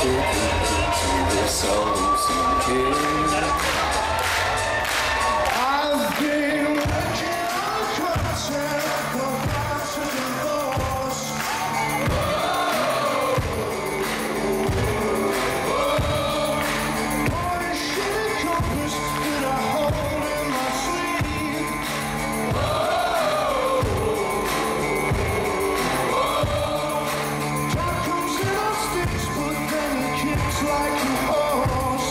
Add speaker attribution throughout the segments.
Speaker 1: I've been working on content, no price of divorce. One shitty compass that I hold in my sleeve. Time comes in on sticks, but then it kicks like a horse.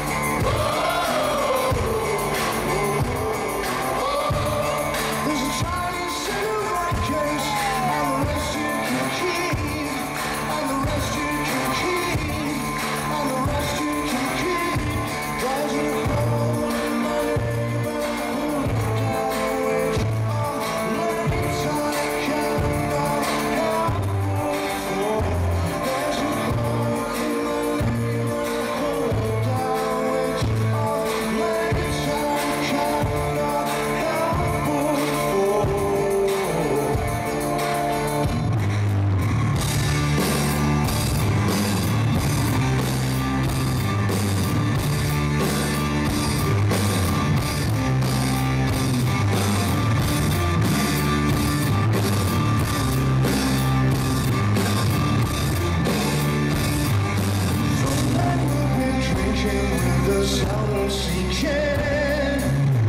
Speaker 1: There's a Chinese cigarette case, and the rest you can keep, and the rest you can keep, and the rest you can keep. There's a hole in my neighborhood down which I'm late I cannot help but fall. There's a hole in my neighborhood down which I'm late I cannot help but fall. Drinking with the sound sinking.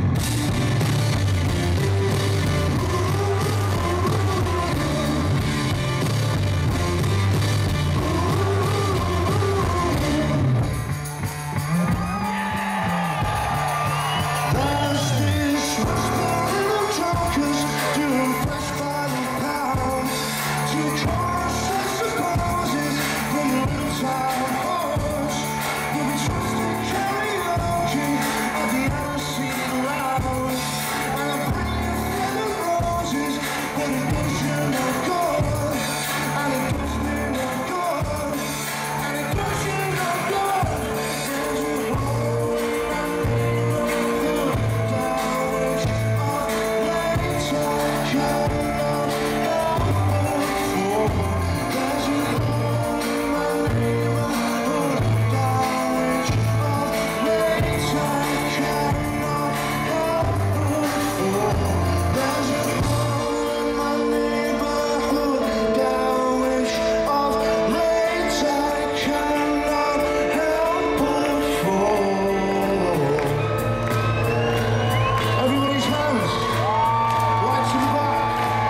Speaker 1: There's this whispering of drunkards doing fresh by the pound to choruses of pauses from the rooftop halls. We'll be twisted karaoke at the Annecy Lounge, and I'll bring you feathered roses, but it does you no good, and it does me no good, and it does you no good. There's a hole in my neighborhood down which I'm late I cannot help but fall. There's a hole in my neighborhood down which I'm late I cannot help but fall. There's a hole in my neighborhood down which I'm late I cannot help but fall. Everybody's hands, right to the back.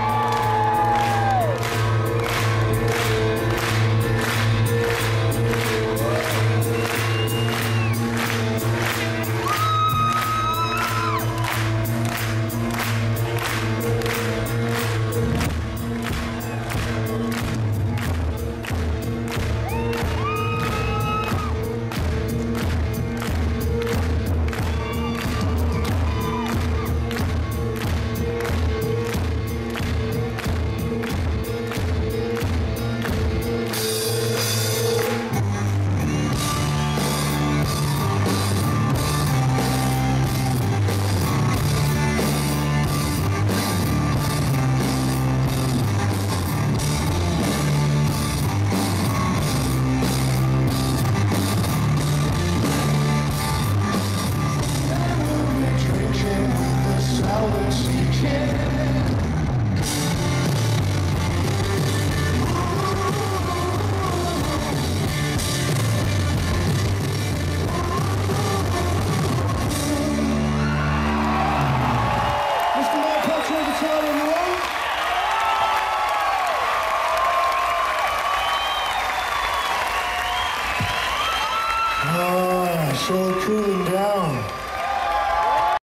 Speaker 1: Drinking with the sound sinking. Mr. Mark Patrick, guitar on the road. So cooling down.